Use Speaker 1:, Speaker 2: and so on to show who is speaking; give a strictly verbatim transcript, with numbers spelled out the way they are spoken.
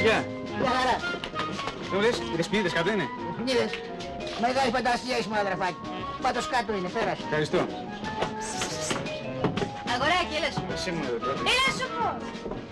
Speaker 1: Γεια.
Speaker 2: Γεια χαρά.
Speaker 1: Το λες, οι δεσποινίδες κάτω είναι.
Speaker 2: Δεσποινίδες. Μεγάλη φαντασία είσαι, αδερφάκι. Πάντως κάτω είναι, πέρασε.
Speaker 1: Ευχαριστώ.
Speaker 3: Αγοράκι, έλα σου.
Speaker 1: Εσύ μου εδώ πρώτα.
Speaker 3: Έλα σου πω.